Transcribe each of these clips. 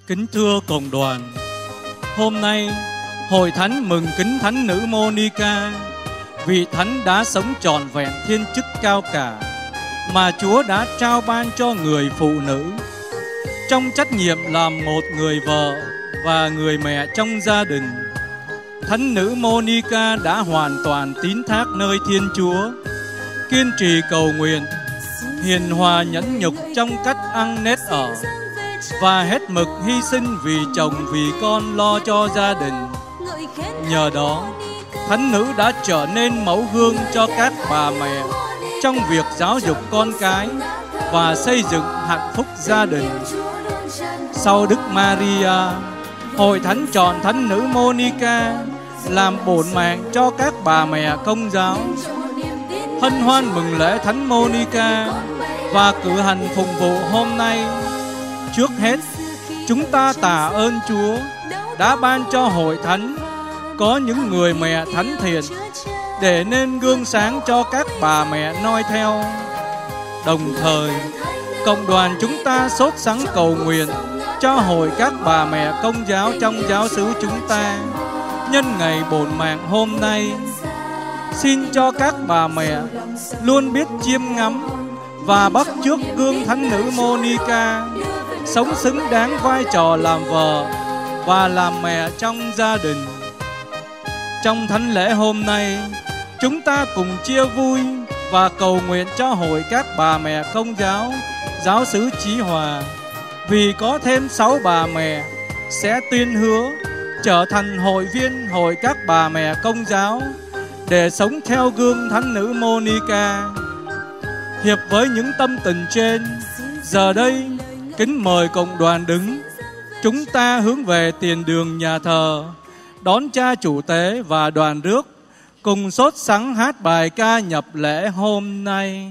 Kính thưa cộng đoàn, hôm nay Hội Thánh mừng kính Thánh nữ Monica, vị Thánh đã sống trọn vẹn thiên chức cao cả mà Chúa đã trao ban cho người phụ nữ. Trong trách nhiệm làm một người vợ và người mẹ trong gia đình, Thánh nữ Monica đã hoàn toàn tín thác nơi Thiên Chúa, kiên trì cầu nguyện, hiền hòa nhẫn nhục trong cách ăn nết ở, và hết mực hy sinh vì chồng vì con lo cho gia đình. Nhờ đó, Thánh nữ đã trở nên mẫu gương cho các bà mẹ trong việc giáo dục con cái và xây dựng hạnh phúc gia đình. Sau Đức Maria, Hội Thánh chọn Thánh nữ Monica làm bổn mạng cho các bà mẹ Công giáo. Hân hoan mừng lễ Thánh Monica và cử hành phụng vụ hôm nay. Trước hết, chúng ta tạ ơn Chúa đã ban cho Hội Thánh có những người mẹ thánh thiện để nên gương sáng cho các bà mẹ noi theo. Đồng thời, cộng đoàn chúng ta sốt sắng cầu nguyện cho hội các bà mẹ Công giáo trong giáo xứ chúng ta nhân ngày bổn mạng hôm nay. Xin cho các bà mẹ luôn biết chiêm ngắm và bắt chước gương Thánh nữ Monica, sống xứng đáng vai trò làm vợ và làm mẹ trong gia đình. Trong thánh lễ hôm nay, chúng ta cùng chia vui và cầu nguyện cho hội các bà mẹ Công giáo, giáo xứ Chí Hòa, vì có thêm 6 bà mẹ sẽ tuyên hứa trở thành hội viên hội các bà mẹ Công giáo để sống theo gương Thánh nữ Monica. Hiệp với những tâm tình trên, giờ đây kính mời cộng đoàn đứng. Chúng ta hướng về tiền đường nhà thờ, đón cha chủ tế và đoàn rước, cùng sốt sắng hát bài ca nhập lễ hôm nay.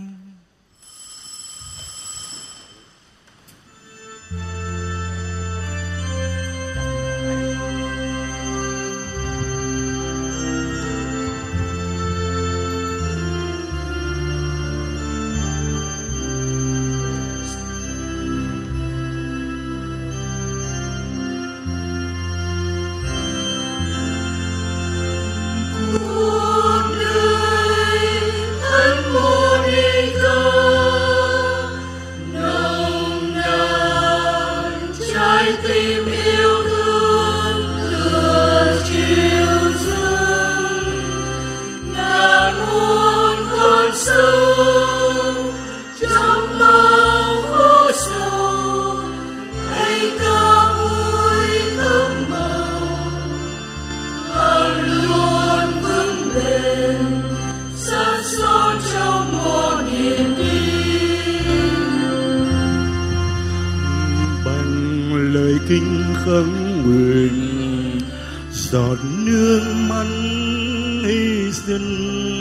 Kinh khấn nguyện giọt nước mắt hy sinh,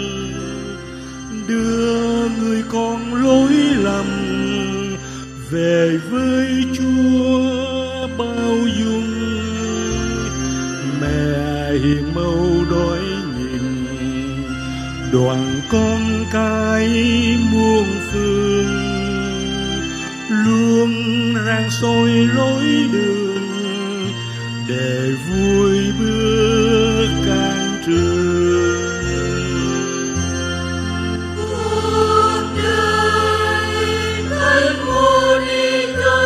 đưa người con lối lầm về với Chúa bao dung. Mẹ hiền mâu đói nhìn đoàn con cái muôn phương, luôn rang soi lối đường để vui bước can trường. Cuộc đời Thánh Monica,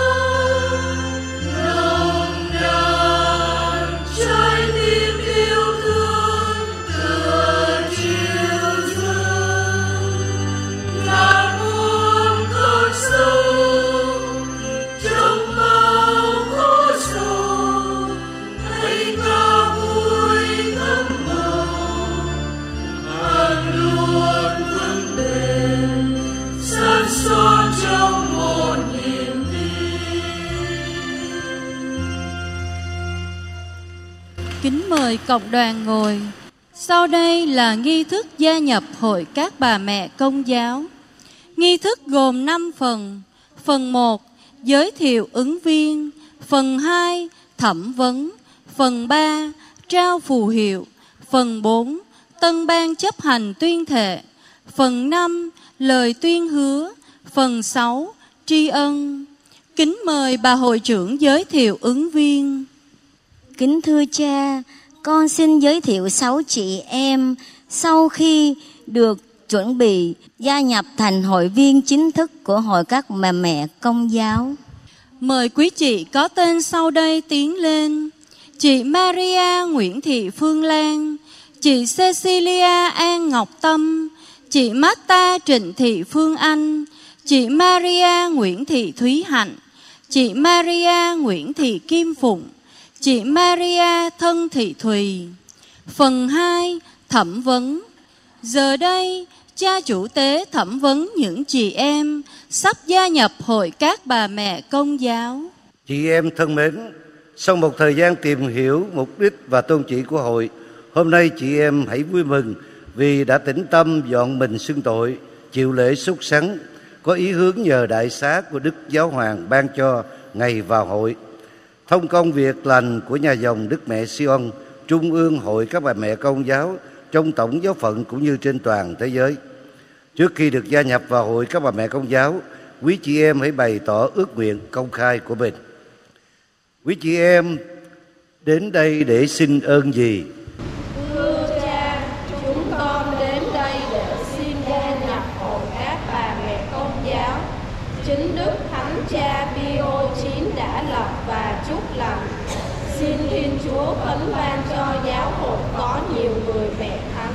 nồng nàn trái tim yêu thương tựa chiều dâng, là muôn con sông trong bao khổ sầu, hãy ca vui thắm màu, hàng luôn vững bền san son trong một niềm tin. Kính mời cộng đoàn ngồi. Sau đây là nghi thức gia nhập hội các bà mẹ Công giáo. Nghi thức gồm 5 phần. Phần 1, giới thiệu ứng viên. Phần 2, thẩm vấn. Phần 3, trao phù hiệu. Phần 4, tân ban chấp hành tuyên thệ. Phần 5, lời tuyên hứa. Phần 6, tri ân. Kính mời bà hội trưởng giới thiệu ứng viên. Kính thưa cha, con xin giới thiệu 6 chị em sau khi được chuẩn bị gia nhập thành hội viên chính thức của Hội các bà mẹ Công giáo. Mời quý chị có tên sau đây tiến lên. Chị Maria Nguyễn Thị Phương Lan, chị Cecilia An Ngọc Tâm, chị Marta Trịnh Thị Phương Anh, chị Maria Nguyễn Thị Thúy Hạnh, chị Maria Nguyễn Thị Kim Phụng, chị Maria Thân Thị Thùy. Phần 2. Thẩm vấn. Giờ đây, cha chủ tế thẩm vấn những chị em sắp gia nhập Hội các bà mẹ Công giáo. Chị em thân mến, sau một thời gian tìm hiểu mục đích và tôn chỉ của hội, hôm nay chị em hãy vui mừng vì đã tĩnh tâm dọn mình xưng tội, chịu lễ súc sắn, có ý hướng nhờ đại xá của Đức Giáo Hoàng ban cho ngày vào hội. Thông công việc lành của nhà dòng Đức Mẹ Sion, Trung ương Hội các bà mẹ Công giáo trong tổng giáo phận cũng như trên toàn thế giới. Trước khi được gia nhập vào Hội các bà mẹ Công giáo, quý chị em hãy bày tỏ ước nguyện công khai của mình. Quý chị em đến đây để xin ơn gì? Thưa cha, chúng con đến đây để xin gia nhập Hội các bà mẹ Công giáo. Chính Đức Thánh Cha Pio IX đã lập và chúc lành. Xin Thiên Chúa ấn ban cho giáo hội có nhiều người mẹ thánh.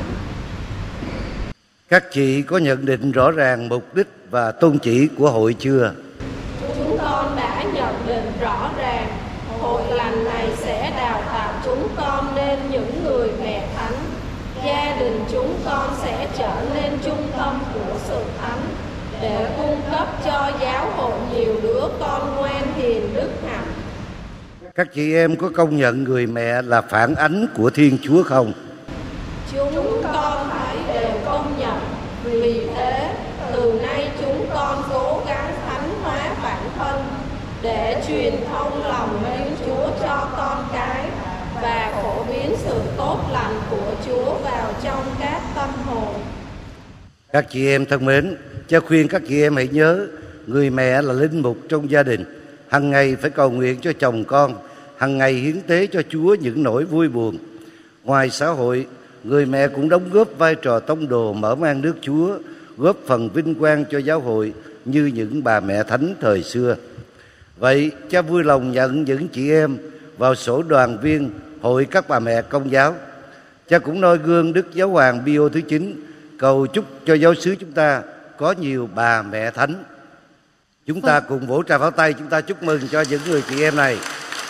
Các chị có nhận định rõ ràng mục đích và tôn chỉ của hội chưa? Chúng con đã nhận định rõ ràng. Hội lành này sẽ đào tạo chúng con nên những người mẹ thánh. Gia đình chúng con sẽ trở nên trung tâm của sự thánh để cung cấp cho giáo hội nhiều đứa con ngoan hiền đức hạnh. Các chị em có công nhận người mẹ là phản ánh của Thiên Chúa không? Chúng con phải đều công nhận. Vì thế, từ nay chúng con cố gắng thánh hóa bản thân để truyền thông lòng mến Chúa cho con cái và phổ biến sự tốt lành của Chúa vào trong các tâm hồn. Các chị em thân mến, cha khuyên các chị em hãy nhớ, người mẹ là linh mục trong gia đình. Hằng ngày phải cầu nguyện cho chồng con, hằng ngày hiến tế cho Chúa những nỗi vui buồn. Ngoài xã hội, người mẹ cũng đóng góp vai trò tông đồ mở mang nước Chúa, góp phần vinh quang cho giáo hội như những bà mẹ thánh thời xưa. Vậy, cha vui lòng nhận những chị em vào sổ đoàn viên Hội các bà mẹ Công giáo. Cha cũng noi gương Đức Giáo Hoàng Pio thứ 9, cầu chúc cho giáo xứ chúng ta có nhiều bà mẹ thánh. Chúng ta cùng vỗ trà pháo tay, chúng ta chúc mừng cho những người chị em này.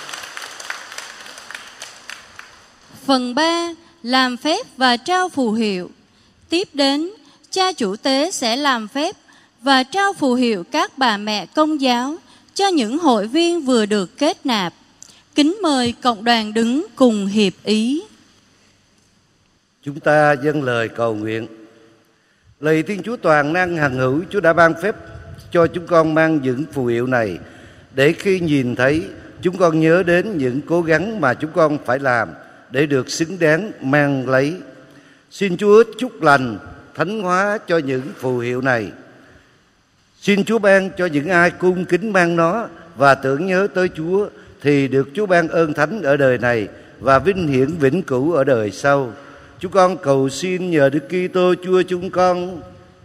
Phần 3. Làm phép và trao phù hiệu. Tiếp đến, cha chủ tế sẽ làm phép và trao phù hiệu các bà mẹ Công giáo cho những hội viên vừa được kết nạp. Kính mời cộng đoàn đứng cùng hiệp ý. Chúng ta dâng lời cầu nguyện. Lạy Thiên Chúa toàn năng hằng hữu, Chúa đã ban phép cho chúng con mang những phù hiệu này, để khi nhìn thấy, chúng con nhớ đến những cố gắng mà chúng con phải làm để được xứng đáng mang lấy. Xin Chúa chúc lành, thánh hóa cho những phù hiệu này. Xin Chúa ban cho những ai cung kính mang nó và tưởng nhớ tới Chúa thì được Chúa ban ơn thánh ở đời này và vinh hiển vĩnh cửu ở đời sau. Chúng con cầu xin nhờ Đức Kitô Chúa chúng con.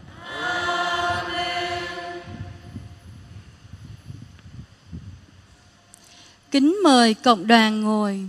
Kính mời cộng đoàn ngồi.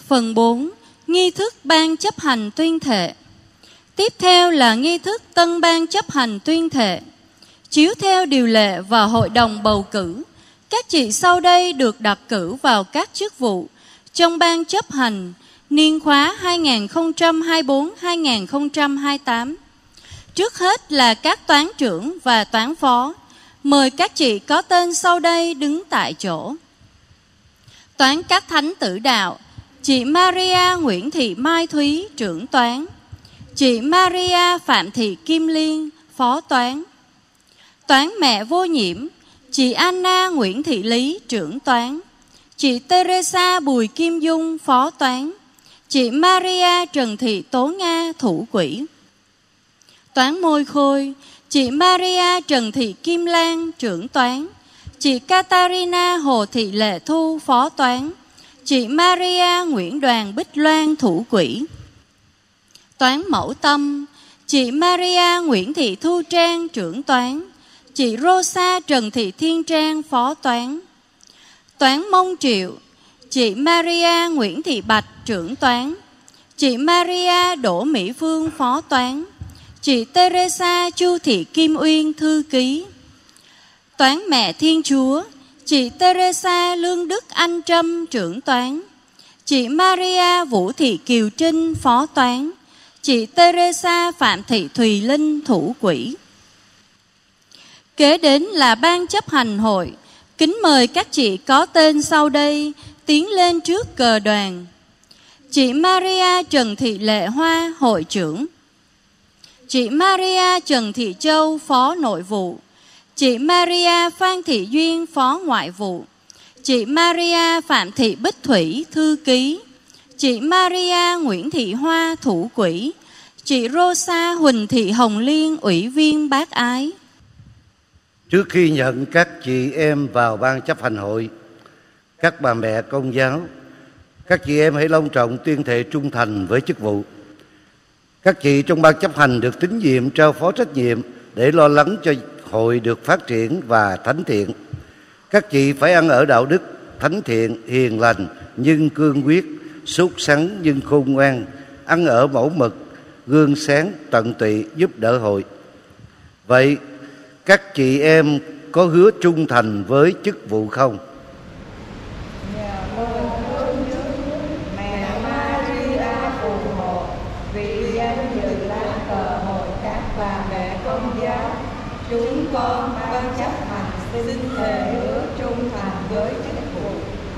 Phần 4. Nghi thức ban chấp hành tuyên thệ. Tiếp theo là nghi thức tân ban chấp hành tuyên thệ. Chiếu theo điều lệ và hội đồng bầu cử, các chị sau đây được đặt cử vào các chức vụ trong ban chấp hành niên khóa 2024-2028. Trước hết là các toán trưởng và toán phó. Mời các chị có tên sau đây đứng tại chỗ. Toán các thánh tử đạo, chị Maria Nguyễn Thị Mai Thúy, trưởng toán. Chị Maria Phạm Thị Kim Liên, phó toán. Toán mẹ vô nhiễm, chị Anna Nguyễn Thị Lý, trưởng toán. Chị Teresa Bùi Kim Dung, phó toán. Chị Maria Trần Thị Tố Nga, thủ quỹ. Toán môi khôi, chị Maria Trần Thị Kim Lan, trưởng toán. Chị Catarina Hồ Thị Lệ Thu, phó toán. Chị Maria Nguyễn Đoàn Bích Loan, thủ quỹ. Toán mẫu tâm, chị Maria Nguyễn Thị Thu Trang, trưởng toán. Chị Rosa Trần Thị Thiên Trang, phó toán. Toán mông triệu, chị Maria Nguyễn Thị Bạch, trưởng toán. Chị Maria Đỗ Mỹ Phương, phó toán. Chị Teresa Chu Thị Kim Uyên, thư ký. Toán mẹ Thiên Chúa, chị Teresa Lương Đức Anh Trâm, trưởng toán. Chị Maria Vũ Thị Kiều Trinh, phó toán. Chị Teresa Phạm Thị Thùy Linh, thủ quỹ. Kế đến là ban chấp hành hội. Kính mời các chị có tên sau đây tiến lên trước cờ đoàn. Chị Maria Trần Thị Lệ Hoa, hội trưởng. Chị Maria Trần Thị Châu, phó nội vụ. Chị Maria Phan Thị Duyên, phó ngoại vụ. Chị Maria Phạm Thị Bích Thủy, thư ký. Chị Maria Nguyễn Thị Hoa, thủ quỹ. Chị Rosa Huỳnh Thị Hồng Liên, ủy viên bác ái. Trước khi nhận các chị em vào ban chấp hành hội, các bà mẹ Công giáo, các chị em hãy long trọng tuyên thệ trung thành với chức vụ. Các chị trong ban chấp hành được tín nhiệm trao phó trách nhiệm để lo lắng cho hội được phát triển và thánh thiện. Các chị phải ăn ở đạo đức, thánh thiện, hiền lành nhưng cương quyết, sốt sắng nhưng khôn ngoan, ăn ở mẫu mực, gương sáng, tận tụy giúp đỡ hội. Vậy các chị em có hứa trung thành với chức vụ không? Nhờ lời hứa mẹ Maria phù hộ vì danh dự lá cờ hội các bà mẹ Công giáo, chúng con ban chấp hành xin thề hứa trung thành với chức vụ.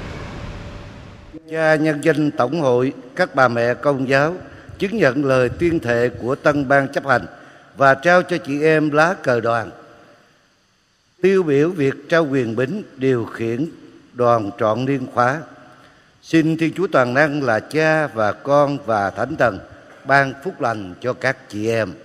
Cha nhân danh Tổng hội các bà mẹ Công giáo chứng nhận lời tuyên thệ của tân ban chấp hành và trao cho chị em lá cờ đoàn. Tiêu biểu việc trao quyền bính điều khiển đoàn trọn niên khóa. Xin Thiên Chúa Toàn Năng là Cha và Con và Thánh Thần ban phúc lành cho các chị em.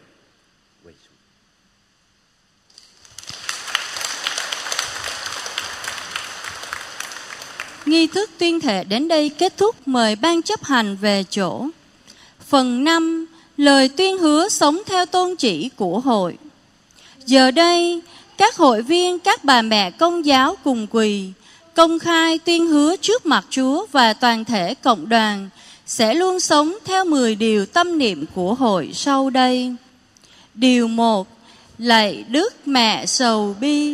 Nghi thức tuyên thệ đến đây kết thúc, mời ban chấp hành về chỗ. Phần 5. Lời tuyên hứa sống theo tôn chỉ của hội. Giờ đây, các hội viên, các bà mẹ Công giáo cùng quỳ, công khai tuyên hứa trước mặt Chúa và toàn thể cộng đoàn sẽ luôn sống theo 10 điều tâm niệm của hội sau đây. Điều 1. Lạy Đức Mẹ Sầu Bi.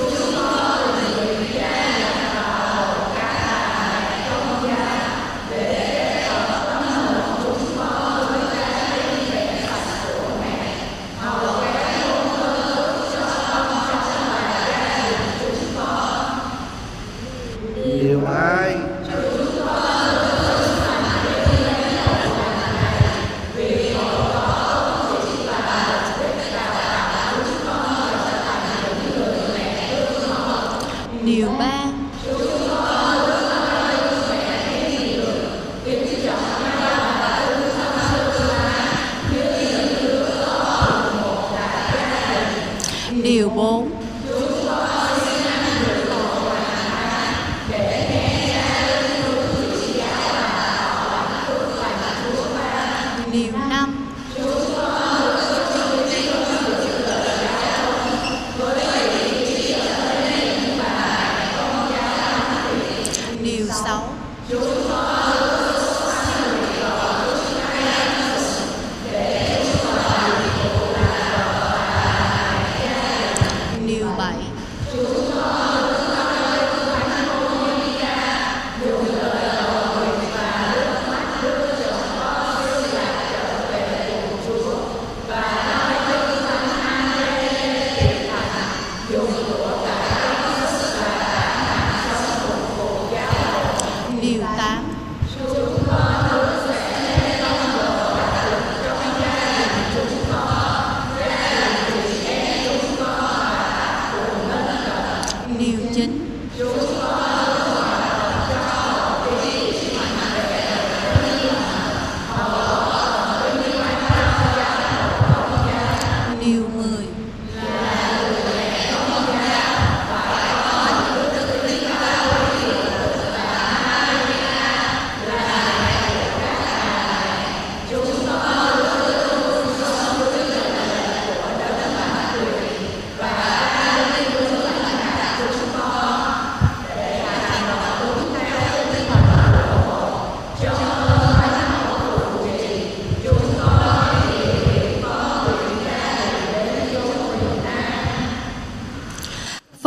Điều 2.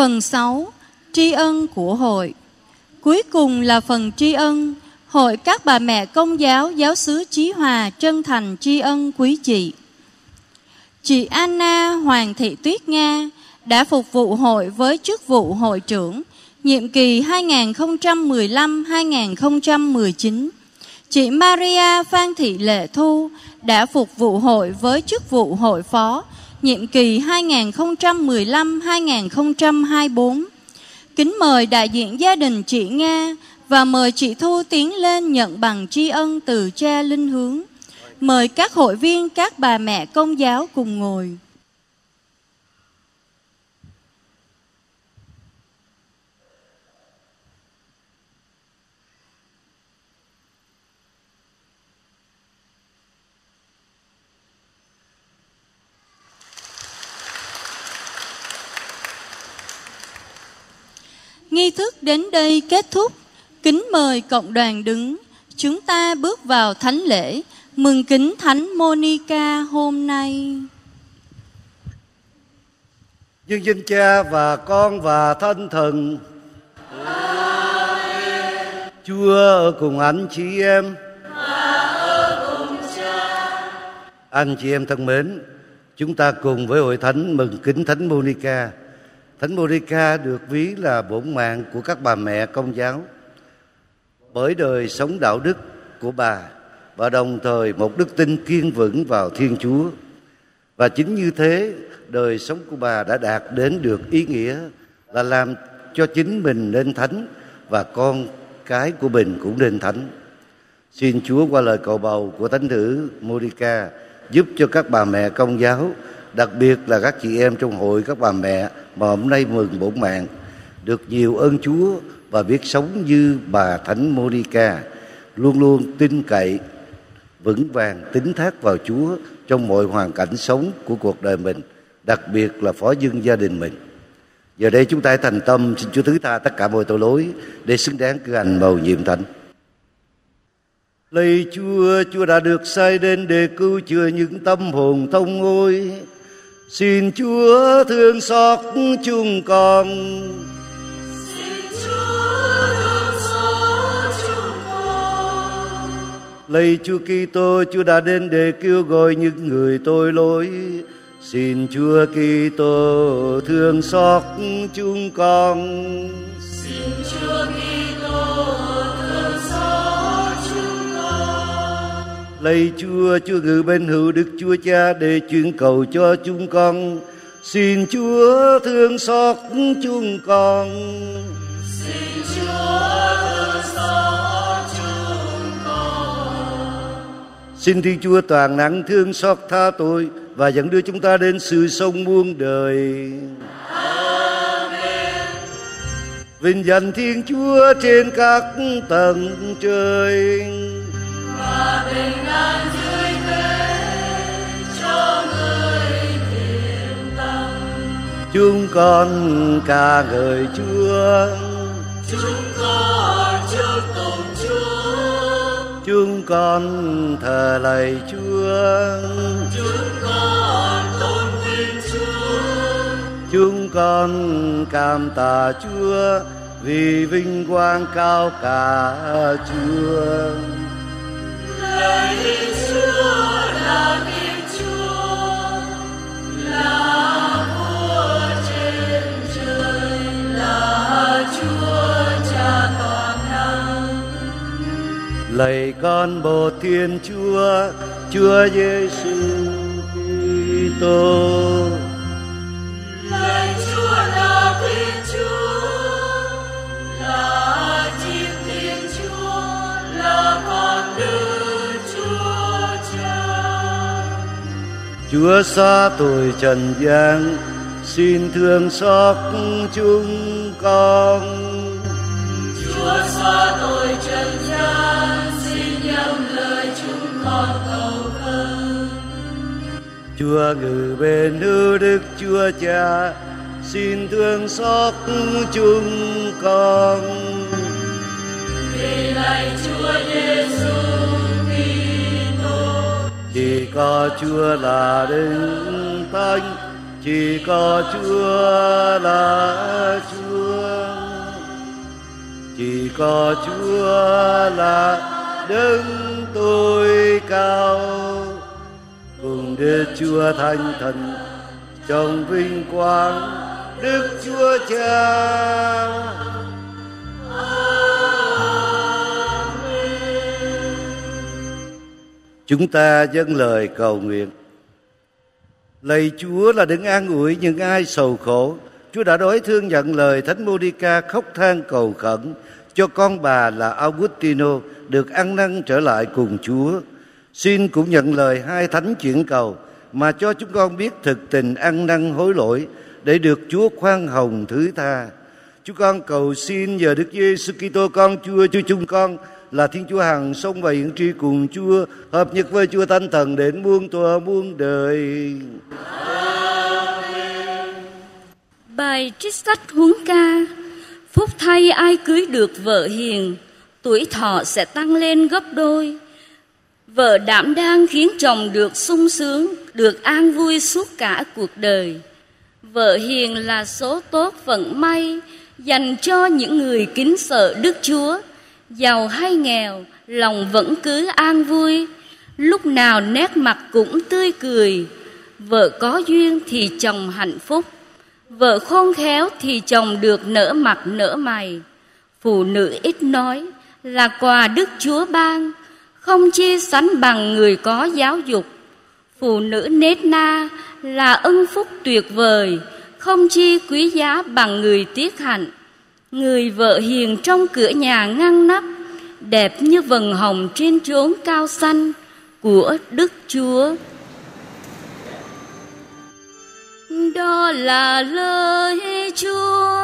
Phần 6. Tri ân của hội. Cuối cùng là phần tri ân. Hội các bà mẹ Công giáo giáo xứ Chí Hòa chân thành tri ân quý chị. Chị Anna Hoàng Thị Tuyết Nga đã phục vụ hội với chức vụ hội trưởng nhiệm kỳ 2015-2019. Chị Maria Phan Thị Lệ Thu đã phục vụ hội với chức vụ hội phó nhiệm kỳ 2015-2024. Kính mời đại diện gia đình chị Nga và mời chị Thu tiến lên nhận bằng tri ân từ cha linh hướng. Mời các hội viên, các bà mẹ Công giáo cùng ngồi. Nghi thức đến đây kết thúc. Kính mời cộng đoàn đứng. Chúng ta bước vào thánh lễ mừng kính Thánh Monica hôm nay. Nhưng danh Cha và Con và Thánh Thần. Chúa ở cùng anh chị em. Anh chị em thân mến, chúng ta cùng với hội thánh mừng kính Thánh Monica. Thánh Monica được ví là bổn mạng của các bà mẹ Công giáo bởi đời sống đạo đức của bà và đồng thời một đức tin kiên vững vào Thiên Chúa. Và chính như thế, đời sống của bà đã đạt đến được ý nghĩa là làm cho chính mình nên thánh và con cái của mình cũng nên thánh. Xin Chúa qua lời cầu bầu của Thánh nữ Monica giúp cho các bà mẹ Công giáo, đặc biệt là các chị em trong hội các bà mẹ mà hôm nay mừng bổn mạng, được nhiều ơn Chúa và biết sống như bà Thánh Monica, luôn luôn tin cậy, vững vàng, tín thác vào Chúa trong mọi hoàn cảnh sống của cuộc đời mình, đặc biệt là phó dưng gia đình mình. Giờ đây chúng ta hãy thành tâm xin Chúa thứ tha tất cả mọi tội lỗi để xứng đáng cử hành mầu nhiệm thánh. Lạy Chúa, Chúa đã được sai đến để cứu chữa những tâm hồn thông ngôi. Xin Chúa thương xót chúng con. Xin Chúa thương xót chúng con. Lạy Chúa Kitô, Chúa đã đến để kêu gọi những người tội lỗi. Xin Chúa Kitô thương xót chúng con. Xin Chúa Kitô thương xót chúng con. Lạy Chúa, Chúa ngự bên hữu Đức Chúa Cha để chuyển cầu cho chúng con. Xin Chúa thương xót chúng con. Xin Chúa thương xót chúng con. Xin Thiên Chúa toàn năng thương xót tha tội và dẫn đưa chúng ta đến sự sống muôn đời. Amen. Vinh danh Thiên Chúa trên các tầng trời và bình an dưới thế cho người thiện tâm. chúng con ca ngợi Chúa. Chúng con chúc tụng Chúa. Chúng con thờ lạy Chúa. Chúng con tôn vinh Chúa. Chúng con cảm tạ Chúa vì vinh quang cao cả Chúa. Lạy Chúa là Thiên Chúa, là Vua trên trời, là Chúa Cha toàn năng. Lạy con một Thiên Chúa, Chúa Giêsu Kitô. Lạy Chúa là Thiên Chúa, là chim Thiên Chúa, là con Đức Chúa Cha. Chúa xóa tội trần gian, xin thương xót chúng con. Chúa xóa tội trần gian, xin nhậm lời chúng con cầu khẩn. Chúa ngự bên hữu Đức Chúa Cha, xin thương xót chúng con. Vì lạy Chúa Giêsu Kitô, Chỉ có Chúa là Đấng Thánh, chỉ có Chúa là Chúa, chỉ có Chúa là Đấng tối cao, cùng Đức Chúa Thánh Thần trong vinh quang Đức Chúa Cha. Chúng ta dâng lời cầu nguyện. Lạy Chúa là đấng an ủi những ai sầu khổ. Chúa đã đói thương nhận lời Thánh Monica khóc than cầu khẩn cho con bà là Augustino được ăn năn trở lại cùng Chúa. Xin cũng nhận lời hai thánh chuyển cầu mà cho chúng con biết thực tình ăn năn hối lỗi để được Chúa khoan hồng thứ tha. Chúng con cầu xin nhờ Đức Giêsu Kitô con Chúa chúng con là Thiên Chúa hằng sống và hiện tri cùng Chúa, hợp nhất với Chúa Thánh Thần đến muôn thuở muôn đời. Bài trích sách huấn ca. Phúc thay ai cưới được vợ hiền, tuổi thọ sẽ tăng lên gấp đôi. Vợ đảm đang khiến chồng được sung sướng, được an vui suốt cả cuộc đời. Vợ hiền là số tốt vận may dành cho những người kính sợ Đức Chúa. Giàu hay nghèo, lòng vẫn cứ an vui, lúc nào nét mặt cũng tươi cười. Vợ có duyên thì chồng hạnh phúc, vợ khôn khéo thì chồng được nở mặt nở mày. Phụ nữ ít nói là quà Đức Chúa ban, không chi sánh bằng người có giáo dục. Phụ nữ nết na là ân phúc tuyệt vời, không chi quý giá bằng người tiết hạnh. Người vợ hiền trong cửa nhà ngăn nắp, đẹp như vầng hồng trên chốn cao xanh của Đức Chúa. Đó là lời Chúa.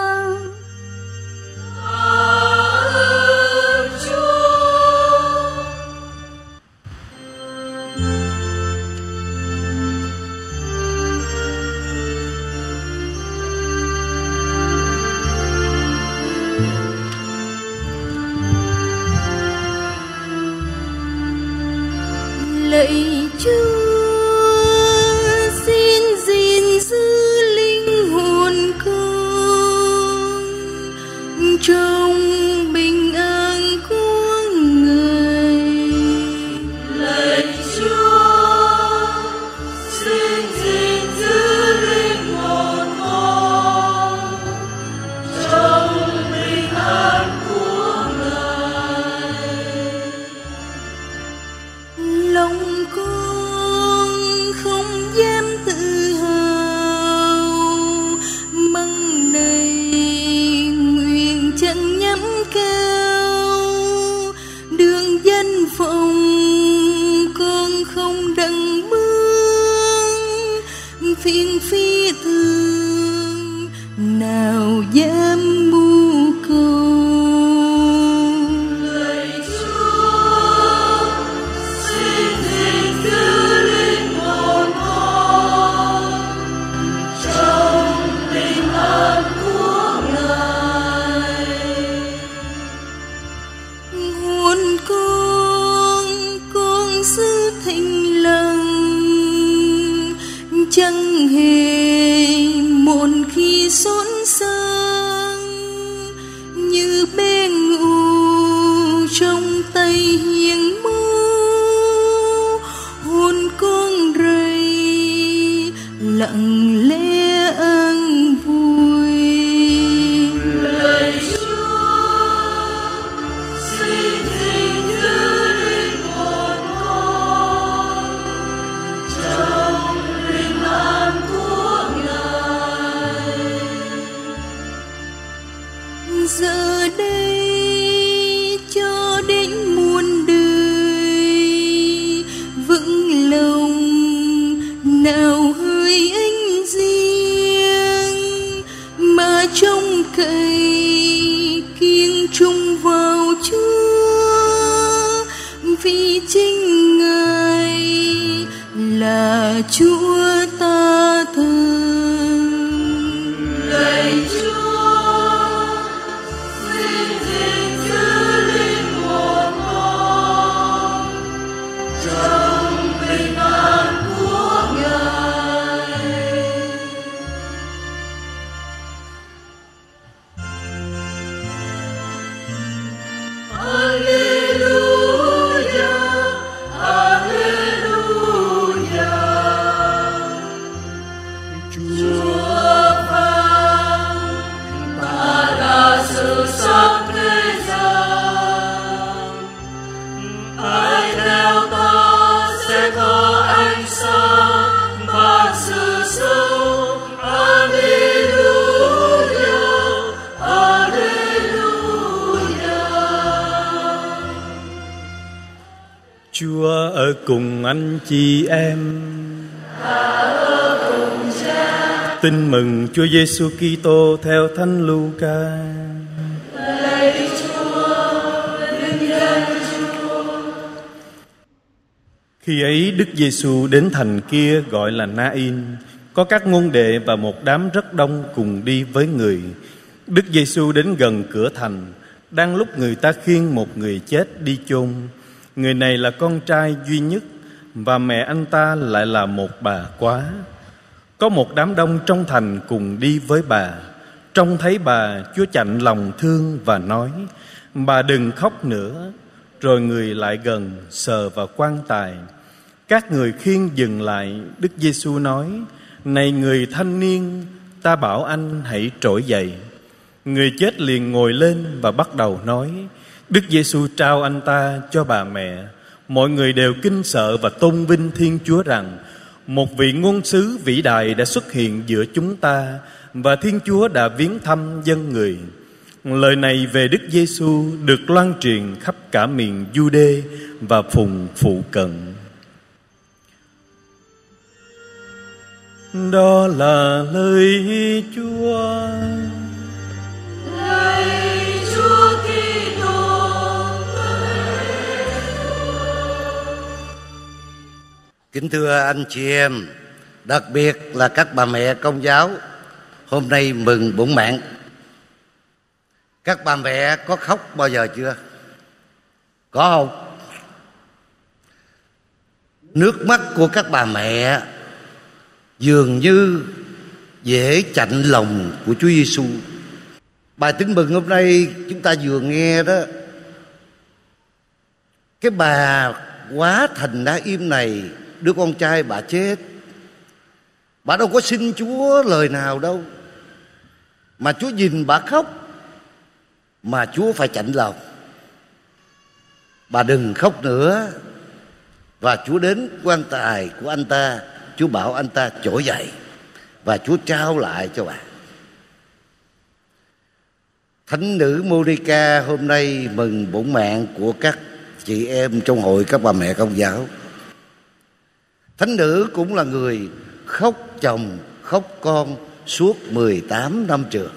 Lạy Chúa, xin gìn giữ linh hồn con trong bình an của Người. Lạy Chúa, xin gìn giữ linh hồn con trong bình an của Ngài. Lòng con không dám tự hào, măng này nguyện chẳng nhắm cao. Đường danh vọng con không đặng bước, phiền phi thường nào dám mưu cầu. Lạy Chúa, xin gìn giữ linh hồn con trong bình an của Ngài. Hồn con giữ thinh lặng, chẳng hề muộn khi xốn sang, như bé ngủ trong tay hiền mẫu. Hồn con rầy lặng lẽ an vui. Lạy Chúa, xin gìn giữ linh hồn con trong bình an của Ngài. Giờ đây cho đến muôn đời vững lòng nào hơi ánh riêng, mà trông cậy kiên trung vào Chúa, vì chính Ngài là Chúa ta thương. Lạy Chúa, xin gìn giữ linh hồn con trong bình an của Ngài. sâu. Alleluia, Alleluia. Chúa ở cùng anh chị em. Ở cùng Cha. Tin mừng Chúa Giêsu Kitô theo Thánh Luca. Lạy Chúa, vinh danh Chúa. Khi ấy Đức Giêsu đến thành kia gọi là Na-in. Có các môn đệ và một đám rất đông cùng đi với người. Đức Giêsu đến gần cửa thành, đang lúc người ta khiêng một người chết đi chôn. Người này là con trai duy nhất, và mẹ anh ta lại là một bà quá. Có một đám đông trong thành cùng đi với bà. Trông thấy bà, Chúa chạnh lòng thương và nói: bà đừng khóc nữa. Rồi người lại gần sờ vào quan tài. Các người khiêng dừng lại. Đức Giêsu nói: này người thanh niên, ta bảo anh hãy trỗi dậy. Người chết liền ngồi lên và bắt đầu nói. Đức Giêsu trao anh ta cho bà mẹ. Mọi người đều kinh sợ và tôn vinh Thiên Chúa rằng một vị ngôn sứ vĩ đại đã xuất hiện giữa chúng ta, và Thiên Chúa đã viếng thăm dân người. Lời này về Đức Giêsu được loan truyền khắp cả miền Giu-đê và vùng phụ cận. Đó là lời Chúa. Lạy Chúa Kitô. Kính thưa anh chị em, đặc biệt là các bà mẹ Công giáo, hôm nay mừng bổn mạng. Các bà mẹ có khóc bao giờ chưa? Có không? Nước mắt của các bà mẹ dường như dễ chạnh lòng của Chúa Giêsu. Bài Tin Mừng hôm nay chúng ta vừa nghe đó, cái bà quá thành Na-im này, đứa con trai bà chết. Bà đâu có xin Chúa lời nào đâu, mà Chúa nhìn bà khóc, mà Chúa phải chạnh lòng. Bà đừng khóc nữa. Và Chúa đến quan tài của anh ta, Chúa bảo anh ta trỗi dậy, và Chúa trao lại cho bà. Thánh nữ Monica hôm nay mừng bổn mạng của các chị em trong hội các bà mẹ Công giáo. Thánh nữ cũng là người khóc chồng, khóc con suốt 18 năm trường.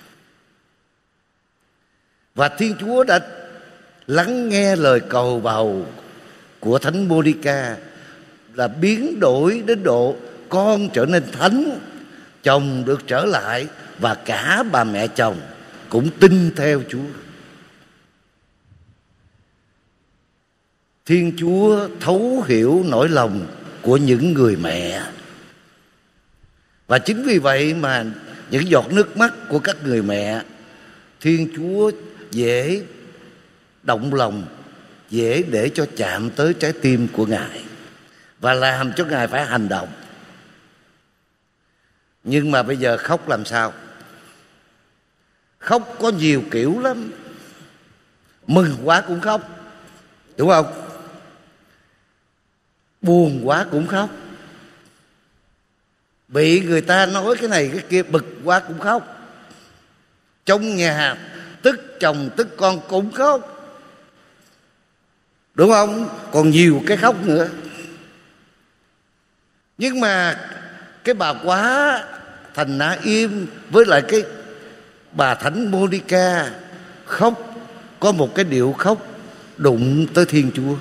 Và Thiên Chúa đã lắng nghe lời cầu bầu của Thánh Monica, là biến đổi đến độ con trở nên thánh, chồng được trở lại, và cả bà mẹ chồng cũng tin theo Chúa. Thiên Chúa thấu hiểu nỗi lòng của những người mẹ, và chính vì vậy mà những giọt nước mắt của các người mẹ, Thiên Chúa dễ động lòng, dễ để cho chạm tới trái tim của Ngài và làm cho Ngài phải hành động. Nhưng mà bây giờ khóc làm sao? Khóc có nhiều kiểu lắm. Mừng quá cũng khóc, đúng không? Buồn quá cũng khóc. Bị người ta nói cái này cái kia bực quá cũng khóc. Trong nhà tức chồng tức con cũng khóc, đúng không? Còn nhiều cái khóc nữa. Nhưng mà cái bà quá thành Na-im với lại cái bà Thánh Monica khóc có một cái điệu khóc đụng tới Thiên Chúa.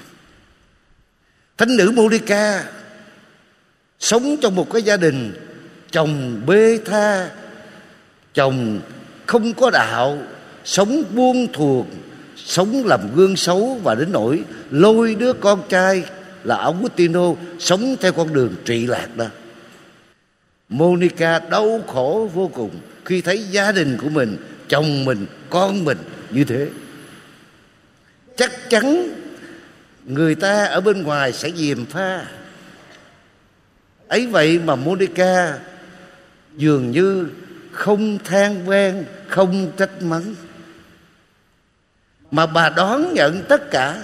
Thánh nữ Monica sống trong một cái gia đình chồng bê tha, chồng không có đạo, sống buông thuồng, sống làm gương xấu, và đến nỗi lôi đứa con trai là Augustino sống theo con đường trụy lạc đó. Monica đau khổ vô cùng khi thấy gia đình của mình, chồng mình, con mình như thế. Chắc chắn người ta ở bên ngoài sẽ gièm pha. Ấy vậy mà Monica dường như không than vang, không trách mắng, mà bà đón nhận tất cả,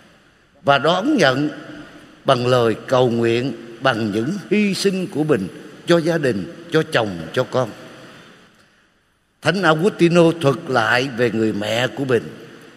và đón nhận bằng lời cầu nguyện, bằng những hy sinh của mình cho gia đình, cho chồng, cho con. Thánh Augustino thuật lại về người mẹ của mình: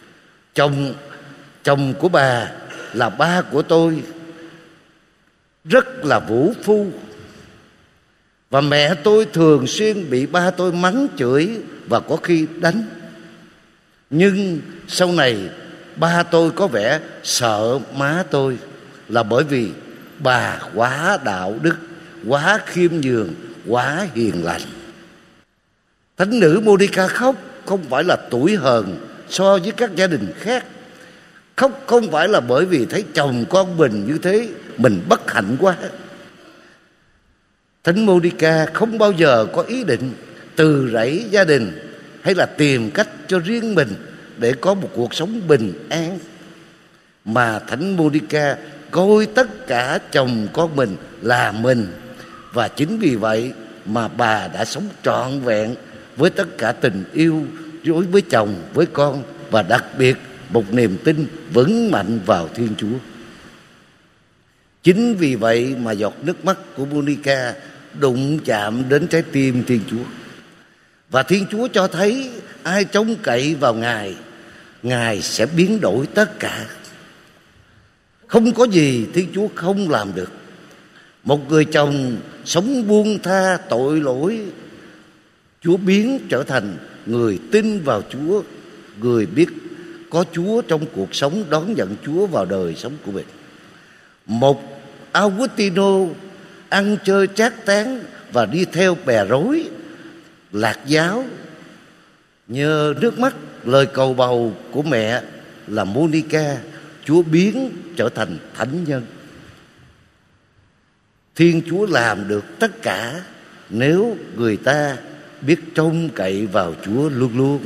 Chồng của bà là ba của tôi, rất là vũ phu, và mẹ tôi thường xuyên bị ba tôi mắng chửi và có khi đánh. Nhưng sau này ba tôi có vẻ sợ má tôi là bởi vì bà quá đạo đức, quá khiêm nhường, quá hiền lành. Thánh nữ Monica khóc không phải là tủi hờn so với các gia đình khác. Khóc không phải là bởi vì thấy chồng con mình như thế mình bất hạnh quá. Thánh Monica không bao giờ có ý định từ rẫy gia đình hay là tìm cách cho riêng mình để có một cuộc sống bình an, mà Thánh Monica coi tất cả chồng con mình là mình. Và chính vì vậy mà bà đã sống trọn vẹn với tất cả tình yêu đối với chồng, với con, và đặc biệt một niềm tin vững mạnh vào Thiên Chúa. Chính vì vậy mà giọt nước mắt của Monica đụng chạm đến trái tim Thiên Chúa. Và Thiên Chúa cho thấy ai trông cậy vào Ngài, Ngài sẽ biến đổi tất cả. Không có gì Thiên Chúa không làm được. Một người chồng sống buông tha tội lỗi, Chúa biến trở thành người tin vào Chúa, người biết có Chúa trong cuộc sống, đón nhận Chúa vào đời sống của mình. Một Augustino ăn chơi trác tán và đi theo bè rối, lạc giáo, nhờ nước mắt lời cầu bầu của mẹ là Monica, Chúa biến trở thành thánh nhân. Thiên Chúa làm được tất cả nếu người ta biết trông cậy vào Chúa luôn luôn.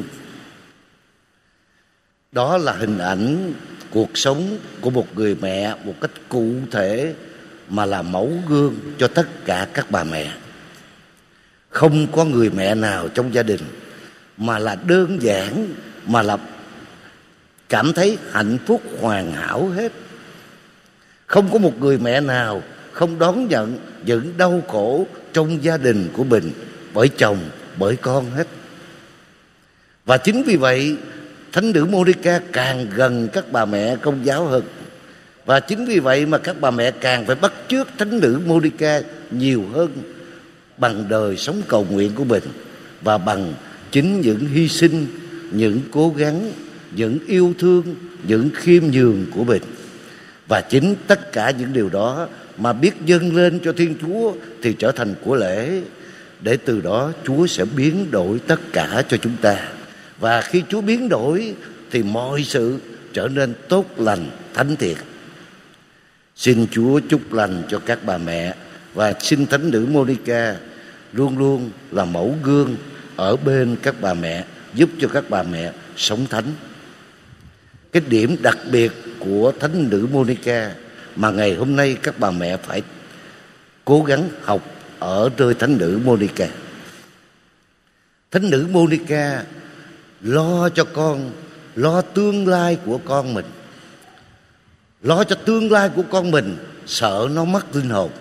Đó là hình ảnh cuộc sống của một người mẹ một cách cụ thể, mà là mẫu gương cho tất cả các bà mẹ. Không có người mẹ nào trong gia đình mà là đơn giản, mà là cảm thấy hạnh phúc hoàn hảo hết. Không có một người mẹ nào không đón nhận những đau khổ trong gia đình của mình bởi chồng, bởi con hết. Và chính vì vậy Thánh nữ Monica càng gần các bà mẹ Công giáo hơn. Và chính vì vậy mà các bà mẹ càng phải bắt chước Thánh nữ Monica nhiều hơn bằng đời sống cầu nguyện của mình, và bằng chính những hy sinh, những cố gắng, những yêu thương, những khiêm nhường của mình. Và chính tất cả những điều đó mà biết dâng lên cho Thiên Chúa thì trở thành của lễ, để từ đó Chúa sẽ biến đổi tất cả cho chúng ta. Và khi Chúa biến đổi thì mọi sự trở nên tốt lành, thánh thiện. Xin Chúa chúc lành cho các bà mẹ, và xin Thánh nữ Monica luôn luôn là mẫu gương ở bên các bà mẹ, giúp cho các bà mẹ sống thánh. Cái điểm đặc biệt của Thánh nữ Monica mà ngày hôm nay các bà mẹ phải cố gắng học ở nơi Thánh nữ Monica. Thánh nữ Monica lo cho con, lo tương lai của con mình, lo cho tương lai của con mình, sợ nó mất linh hồn,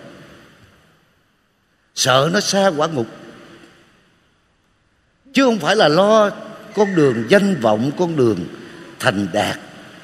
sợ nó xa quả ngục, chứ không phải là lo con đường danh vọng, con đường thành đạt.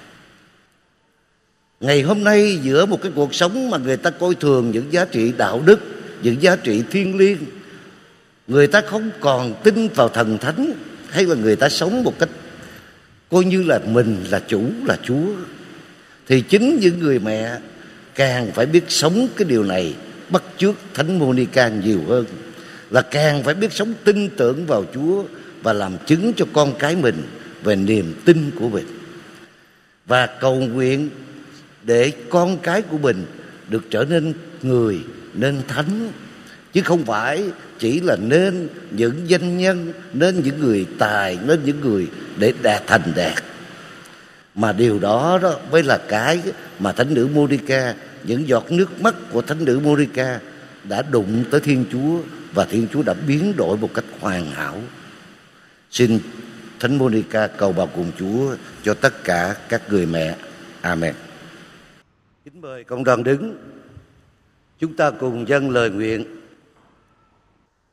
Ngày hôm nay giữa một cái cuộc sống mà người ta coi thường những giá trị đạo đức, những giá trị thiêng liêng, người ta không còn tin vào thần thánh, hay là người ta sống một cách coi như là mình là chủ, là Chúa, thì chính những người mẹ càng phải biết sống cái điều này, bắt chước Thánh Monica nhiều hơn, là càng phải biết sống tin tưởng vào Chúa và làm chứng cho con cái mình về niềm tin của mình, và cầu nguyện để con cái của mình được trở nên người, nên thánh, chứ không phải chỉ là nên những danh nhân, nên những người tài, nên những người để thành đạt. Mà điều đó mới là cái mà Thánh nữ Monica, những giọt nước mắt của Thánh nữ Monica đã đụng tới Thiên Chúa, và Thiên Chúa đã biến đổi một cách hoàn hảo. Xin Thánh Monica cầu bầu cùng Chúa cho tất cả các người mẹ. Amen. Kính mời cộng đoàn đứng, chúng ta cùng dâng lời nguyện.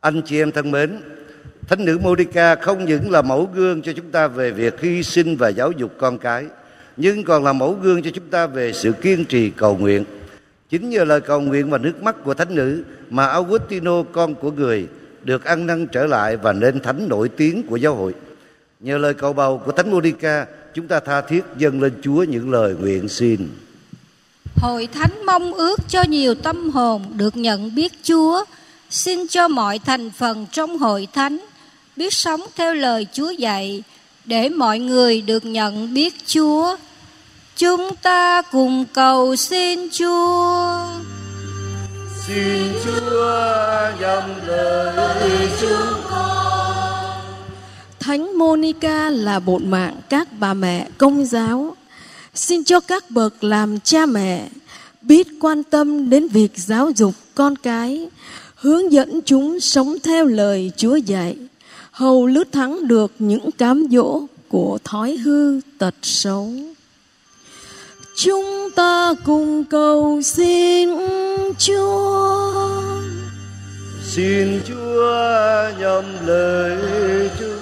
Anh chị em thân mến, Thánh nữ Monica không những là mẫu gương cho chúng ta về việc hy sinh và giáo dục con cái, nhưng còn là mẫu gương cho chúng ta về sự kiên trì cầu nguyện. Chính nhờ lời cầu nguyện và nước mắt của Thánh nữ mà Augustino, con của người, được ăn năn trở lại và nên thánh nổi tiếng của giáo hội. Nhờ lời cầu bầu của Thánh Monica, chúng ta tha thiết dâng lên Chúa những lời nguyện xin. Hội thánh mong ước cho nhiều tâm hồn được nhận biết Chúa. Xin cho mọi thành phần trong hội thánh biết sống theo lời Chúa dạy, để mọi người được nhận biết Chúa. Chúng ta cùng cầu xin Chúa. Xin Chúa dâng lời chúng con. Thánh Monica là bổn mạng các bà mẹ Công giáo. Xin cho các bậc làm cha mẹ biết quan tâm đến việc giáo dục con cái, hướng dẫn chúng sống theo lời Chúa dạy, hầu lướt thắng được những cám dỗ của thói hư tật xấu. Chúng ta cùng cầu xin Chúa. Xin Chúa nhậm lời chúng.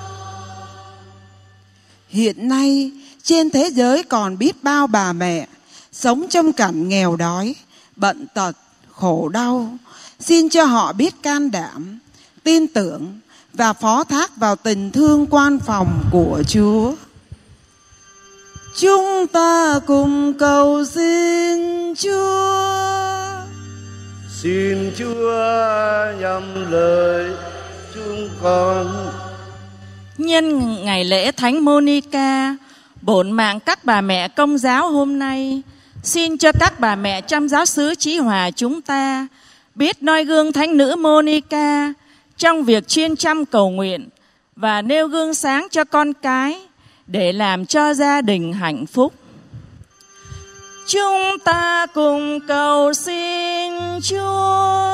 Hiện nay trên thế giới còn biết bao bà mẹ sống trong cảnh nghèo đói, bận tật, khổ đau. Xin cho họ biết can đảm, tin tưởng và phó thác vào tình thương quan phòng của Chúa. Chúng ta cùng cầu xin Chúa. Xin Chúa nhậm lời chúng con. Nhân ngày lễ Thánh Monica, bổn mạng các bà mẹ Công giáo hôm nay, xin cho các bà mẹ trong giáo xứ Chí Hòa chúng ta biết noi gương Thánh nữ Monica trong việc chuyên chăm cầu nguyện và nêu gương sáng cho con cái để làm cho gia đình hạnh phúc. Chúng ta cùng cầu xin Chúa.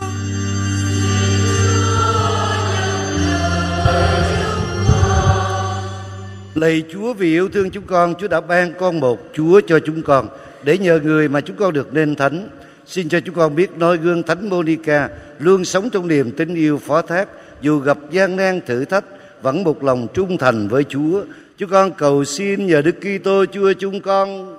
Lạy Chúa, vì yêu thương chúng con, Chúa đã ban con một Chúa cho chúng con, để nhờ người mà chúng con được nên thánh. Xin cho chúng con biết noi gương Thánh Monica, luôn sống trong niềm tin yêu phó thác, dù gặp gian nan thử thách, vẫn một lòng trung thành với Chúa. Chúng con cầu xin nhờ Đức Kitô Chúa chúng con.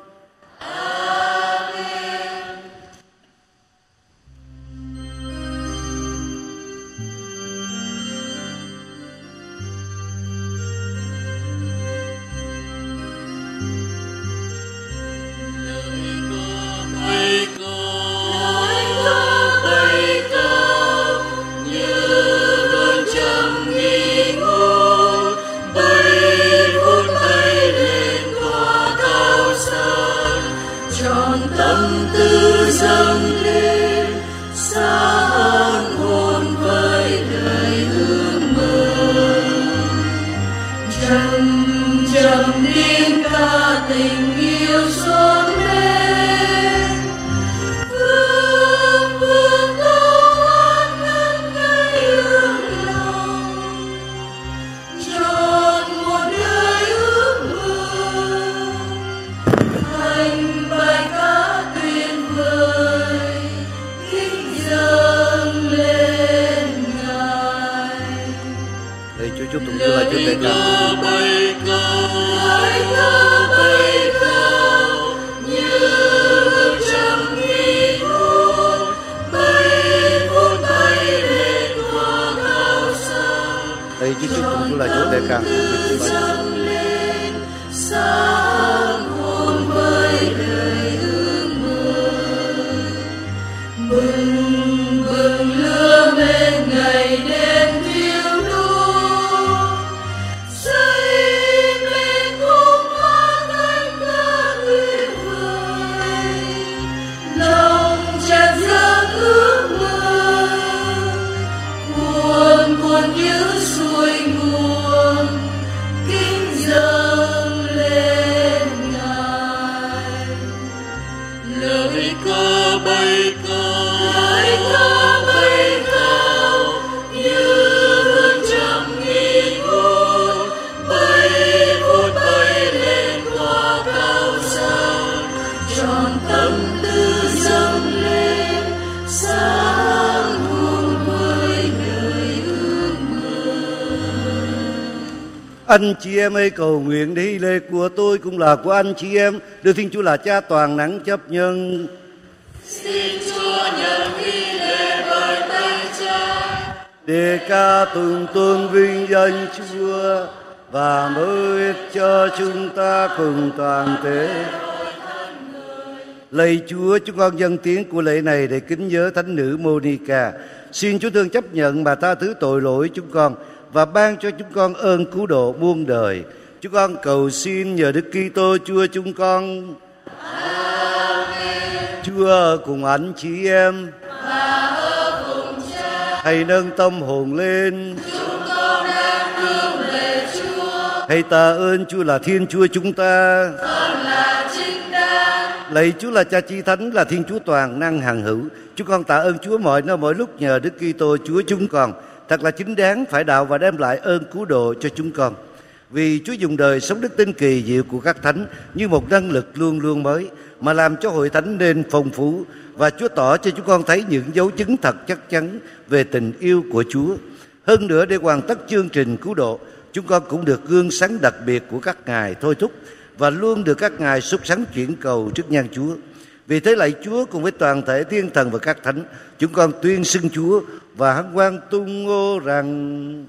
Dâng lên sáng hồn với lời ước mơ, trầm trầm tiếng ca tình yêu dâng lên, vương vương câu hát ngân ngây hương lòng, trọn một đời ước mơ thành bài ca tuyệt vời kính dâng lên Ngài. Lạy Chúa, chúng tôi là Chúa Tể Ca. Lời ca bay cao như hương trầm nghi ngút, bay vút bay lên qua cao xa. Lạy Chúa, chúng tôi là Chúa Tể Ca. Dâng lên sáng hồn với lời ước mơ, bừng bừng lửa bên ngày đêm thiêu đốt, xây lên khúc hát cánh ca tuyệt vời, lòng tràn dâng ước mơ, cuồn cuộn như suối nguồn kính dâng lên Ngài. Lời ca bay cao, lời ca bay cao như hương trầm nghi ngút, bay vút bay lên qua cao xa, tròn tâm tư dâng lên sáng hồn với đời. Anh chị em ơi, cầu nguyện đi, lời của tôi cũng là của anh chị em. Được Thiên Chúa là Cha toàn năng chấp nhận. Xin Chúa nhận ghi lễ bởi tay Cha, để ca tụng tôn vinh danh Chúa và mơ ích cho chúng ta cùng toàn thể. Lạy Chúa, chúng con dâng tiếng của lễ này để kính nhớ thánh nữ Monica. Xin Chúa thương chấp nhận và tha thứ tội lỗi chúng con và ban cho chúng con ơn cứu độ muôn đời. Chúng con cầu xin nhờ Đức Kitô Chúa chúng con. Amen. Chúa cùng anh chị em và ở cùng Cha. Hãy nâng tâm hồn lên. Chúng con đang hướng về Chúa. Hãy tạ ơn Chúa là Thiên Chúa chúng ta. Con là chính đáng. Lạy Chúa là Cha Chi Thánh, là Thiên Chúa toàn năng hằng hữu. Chúng con tạ ơn Chúa mọi nơi mọi lúc nhờ Đức Kitô Chúa chúng con. Thật là chính đáng, phải đạo và đem lại ơn cứu độ cho chúng con. Vì Chúa dùng đời sống đức tin kỳ diệu của các thánh như một năng lực luôn luôn mới, mà làm cho hội thánh nên phong phú. Và Chúa tỏ cho chúng con thấy những dấu chứng thật chắc chắn về tình yêu của Chúa. Hơn nữa, để hoàn tất chương trình cứu độ, chúng con cũng được gương sáng đặc biệt của các ngài thôi thúc và luôn được các ngài sốt sắng chuyển cầu trước nhan Chúa. Vì thế lạy Chúa, cùng với toàn thể thiên thần và các thánh, chúng con tuyên xưng Chúa và hân hoan tung hô rằng: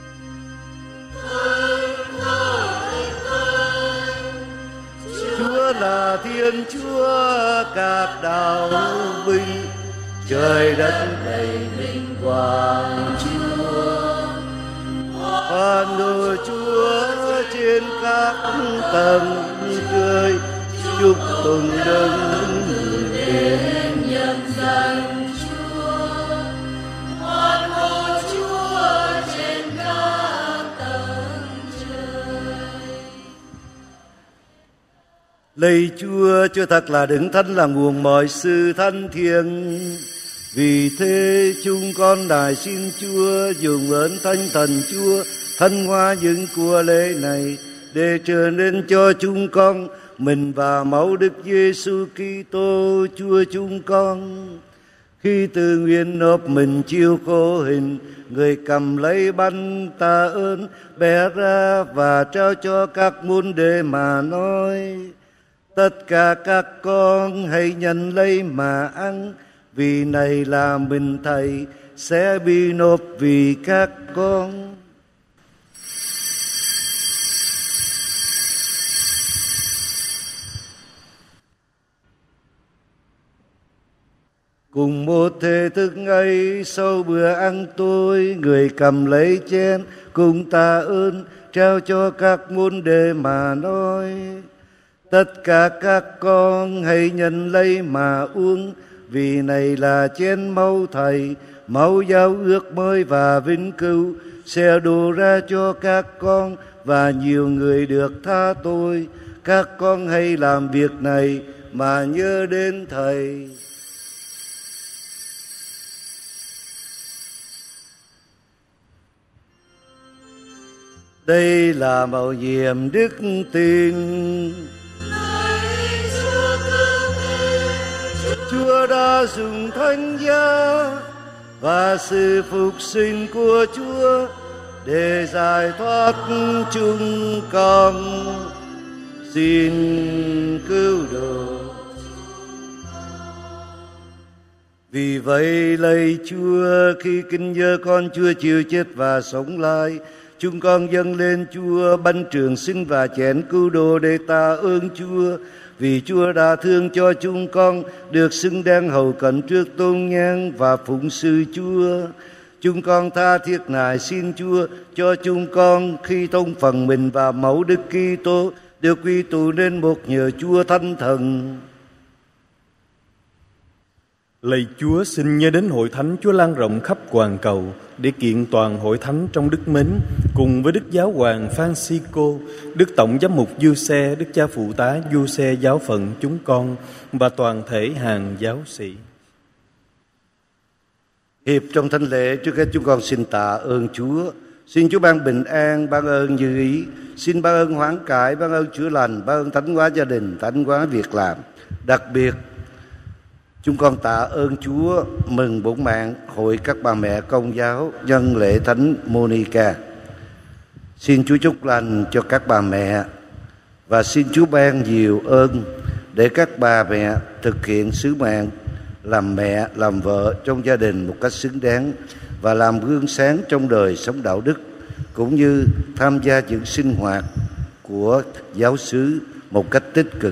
Chúa là Thiên Chúa, các đạo vinh, trời đất đầy vinh quang Chúa. Hoan hô Chúa trên các tầng trời, chúc tụng đấng đến nhân danh Chúa. Hoan hô Chúa trên các tầng trời. Lạy Chúa, Chúa thật là đấng thánh, là nguồn mọi sự thánh thiêng. Vì thế chúng con đài xin Chúa dùng ơn Thánh Thần Chúa thanh hóa những của lễ này, để trở nên cho chúng con mình và máu Đức Giêsu Kitô Chúa chúng con. Khi tự nguyện nộp mình chịu khổ hình, người cầm lấy bánh tạ ơn, bẻ ra và trao cho các môn đệ mà nói: tất cả các con hãy nhận lấy mà ăn, vì này là mình Thầy sẽ bị nộp vì các con. Cùng một thể thức ấy, sau bữa ăn tối, người cầm lấy chén cùng tạ ơn, trao cho các môn đệ mà nói: tất cả các con hãy nhận lấy mà uống, vì này là chén máu Thầy, máu giao ước mới và vĩnh cửu, sẽ đổ ra cho các con và nhiều người được tha tội. Các con hãy làm việc này mà nhớ đến Thầy. Đây là mầu nhiệm đức tin. Chúa đã dùng thánh giá và sự phục sinh của Chúa để giải thoát chúng con. Xin cứu độ. Vì vậy lạy Chúa, khi kính nhớ con Chúa chịu chết và sống lại, chúng con dâng lên Chúa bánh trường sinh và chén cứu độ để tạ ơn Chúa. Vì Chúa đã thương cho chúng con được xứng đáng hầu cận trước tôn nhang và phụng sự Chúa. Chúng con tha thiết nài xin Chúa cho chúng con khi thông phần mình và máu Đức Kitô được quy tụ nên một nhờ Chúa Thánh Thần. Lạy Chúa, xin nhớ đến hội thánh Chúa lan rộng khắp toàn cầu để kiện toàn hội thánh trong đức mến, cùng với Đức Giáo hoàng Francisco, Đức Tổng Giám mục Giuse, Đức Cha Phụ tá Giuse giáo phận chúng con và toàn thể hàng giáo sĩ. Hiệp trong thánh lễ, trước hết chúng con xin tạ ơn Chúa. Xin Chúa ban bình an, ban ơn như ý. Xin ban ơn hoán cải, ban ơn chữa lành, ban ơn thánh hóa gia đình, thánh hóa việc làm. Đặc biệt, chúng con tạ ơn Chúa mừng bổn mạng hội các bà mẹ Công giáo nhân lễ Thánh Monica. Xin Chúa chúc lành cho các bà mẹ và xin Chúa ban nhiều ơn để các bà mẹ thực hiện sứ mạng làm mẹ, làm vợ trong gia đình một cách xứng đáng và làm gương sáng trong đời sống đạo đức, cũng như tham gia những sinh hoạt của giáo xứ một cách tích cực.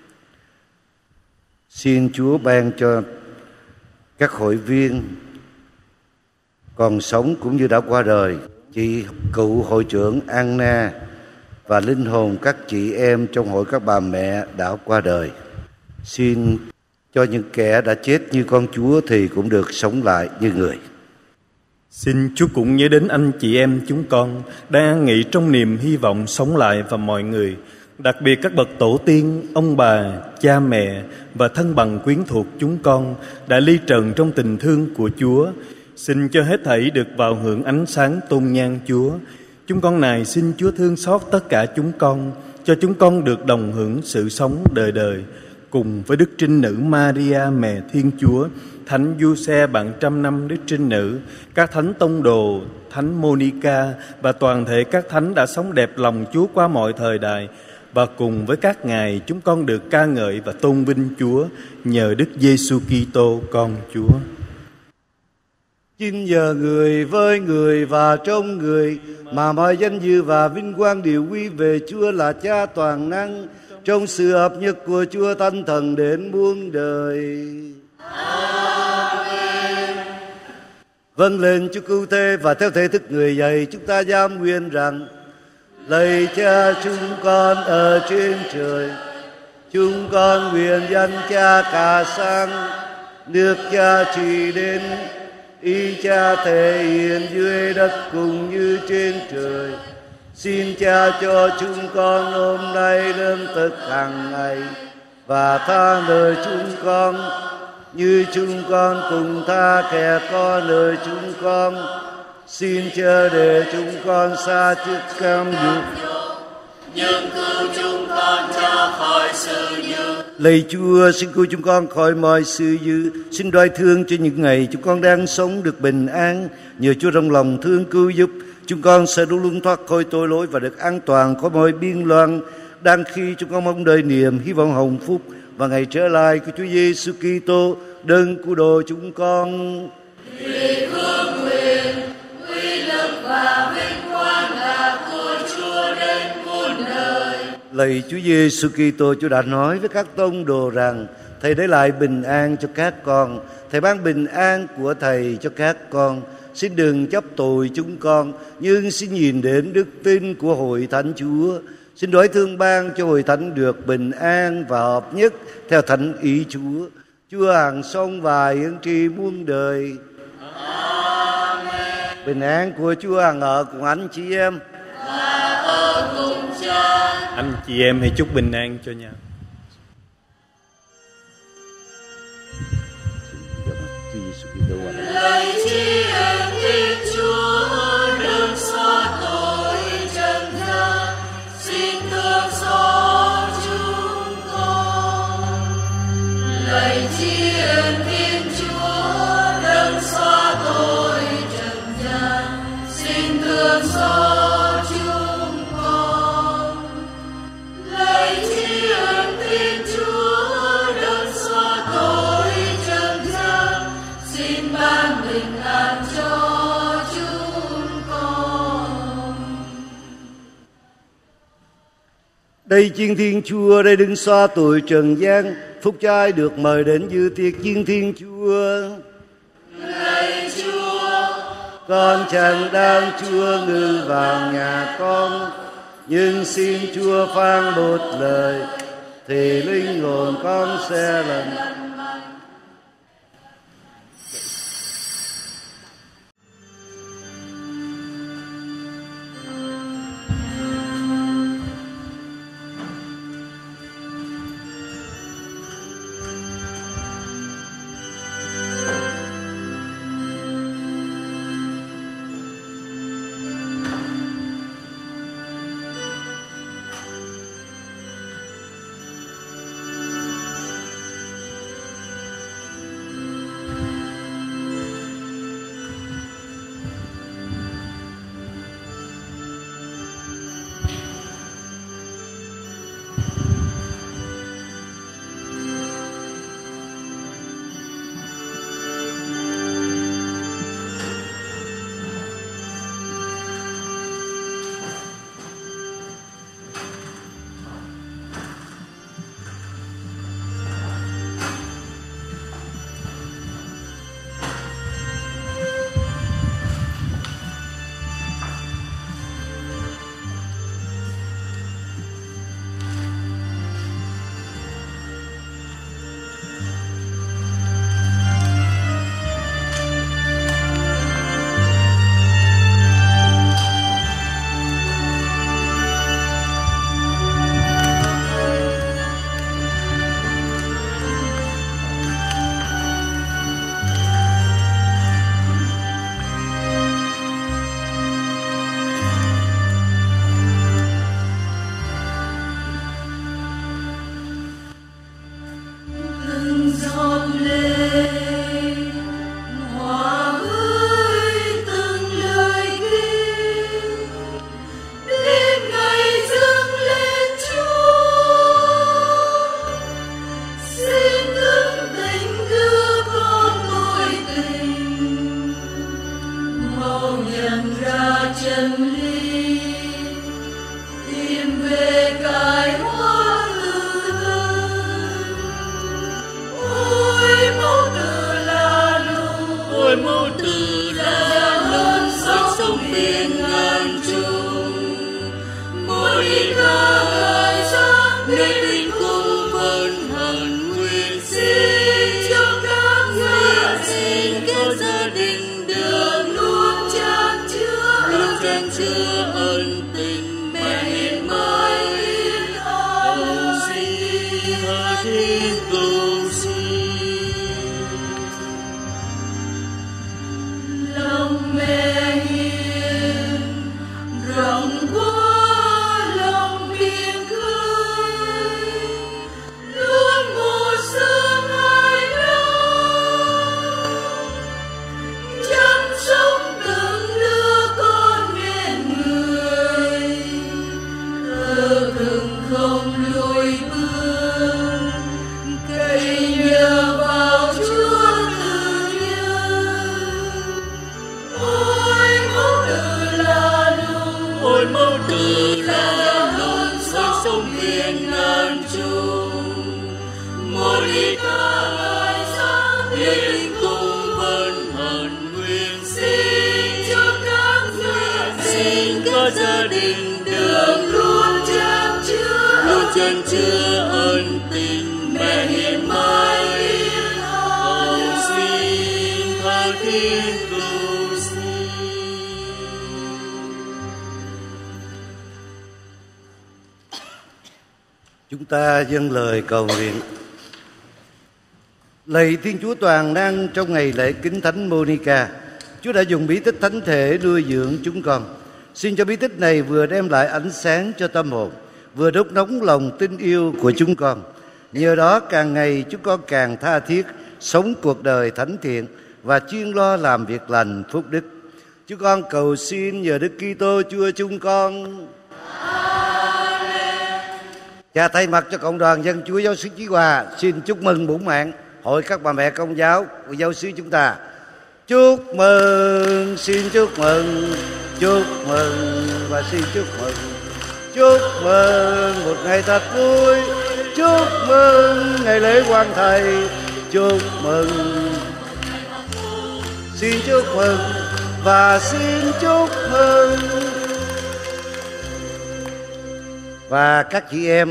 Xin Chúa ban cho các hội viên còn sống cũng như đã qua đời, chị cựu hội trưởng Anna và linh hồn các chị em trong hội các bà mẹ đã qua đời. Xin cho những kẻ đã chết như con Chúa thì cũng được sống lại như người. Xin Chúa cũng nhớ đến anh chị em chúng con đang an nghỉ trong niềm hy vọng sống lại, và mọi người, đặc biệt các bậc tổ tiên, ông bà, cha mẹ và thân bằng quyến thuộc chúng con đã ly trần trong tình thương của Chúa. Xin cho hết thảy được vào hưởng ánh sáng tôn nhan Chúa. Chúng con này xin Chúa thương xót tất cả chúng con, cho chúng con được đồng hưởng sự sống đời đời cùng với Đức Trinh Nữ Maria mẹ Thiên Chúa, Thánh Giuse bạn trăm năm Đức Trinh Nữ, các thánh tông đồ, Thánh Monica và toàn thể các thánh đã sống đẹp lòng Chúa qua mọi thời đại. Và cùng với các ngài chúng con được ca ngợi và tôn vinh Chúa nhờ Đức Giêsu Kitô con Chúa. Xin nhờ người, với người và trong người mà mọi danh dự và vinh quang đều quy về Chúa là Cha toàn năng, trong sự hợp nhất của Chúa Thánh Thần đến muôn đời. Amen. Vâng lên Chúa cứu thế và theo thể thức người dạy, chúng ta giam nguyện rằng: lạy Cha chúng con ở trên trời, chúng con nguyện danh Cha cả sang, nước Cha trị đến, ý Cha thể hiện dưới đất cũng như trên trời. Xin Cha cho chúng con hôm nay lương thực hàng ngày, và tha nợ chúng con như chúng con cùng tha kẻ có nợ chúng con. Xin chớ để chúng con xa trước cam dụ, nhưng cứu chúng con ra khỏi sự dữ. Lạy Chúa, xin cứu chúng con khỏi mọi sự dữ. Xin đoái thương cho những ngày chúng con đang sống được bình an. Nhờ Chúa trong lòng thương cứu giúp, chúng con sẽ luôn luôn thoát khỏi tội lỗi và được an toàn khỏi mọi biên loạn. Đang khi chúng con mong đợi niềm hy vọng hồng phúc và ngày trở lại của Chúa Giêsu Kitô, đấng cứu độ chúng con. Vì vương quyền, uy lực và vinh quang là của Chúa đến muôn đời. Lạy Chúa Giêsu Kitô, Chúa đã nói với các tông đồ rằng Thầy để lại bình an cho các con. Thầy ban bình an của Thầy cho các con. Xin đừng chấp tội chúng con, nhưng xin nhìn đến đức tin của Hội Thánh Chúa. Xin đối thương ban cho Hội Thánh được bình an và hợp nhất theo thánh ý Chúa. Chúa hàng sông và hiển tri muôn đời. Amen. Bình an của Chúa hàng ở cùng anh chị em. Và ở cùng Cha. Anh chị em hãy chúc bình an cho nhau. Lạy tri ân Thiên Chúa đừng xóa tội trần gian, xin thương xót chúng con. Lạy tri ân Thiên Chúa đừng xóa tội trần gian, xin thương xót chúng con. Lạy tri ân Thiên Chúa đừng xóa tội trần gian, xin ban bình an cho chúng con. Đây chiên Thiên Chúa, đây đừng xóa tội trần gian, phúc cho ai được mời đến dự tiệc chiên Thiên Chúa. Lạy Chúa, Con chẳng đáng Chúa ngự vào nhà con, nhưng xin Chúa phán một lời thì linh hồn con sẽ lành. ca ngợi sáng thiên cung vân hận nguyện xin cho các gia đình được luôn chan chứa ân tình mẹ hiền mãi biết cầu xin tha thiết cầu xin. Chúng ta dâng lời cầu nguyện. Lạy Thiên Chúa toàn năng, trong ngày lễ kính Thánh Monica, Chúa đã dùng bí tích thánh thể nuôi dưỡng chúng con. Xin cho bí tích này vừa đem lại ánh sáng cho tâm hồn, vừa đốt nóng lòng tin yêu của chúng con. Nhờ đó càng ngày chúng con càng tha thiết sống cuộc đời thánh thiện và chuyên lo làm việc lành phúc đức. Chúng con cầu xin nhờ Đức Kitô Chúa chúng con. Cha, thay mặt cho cộng đoàn dân Chúa Giáo xứ Chí Hòa, xin chúc mừng bổn mạng Hội các bà mẹ Công giáo của giáo xứ chúng ta. Chúc mừng, xin chúc mừng và xin chúc mừng. Chúc mừng một ngày thật vui, chúc mừng ngày lễ Quan Thầy, chúc mừng, xin chúc mừng và xin chúc mừng. Và các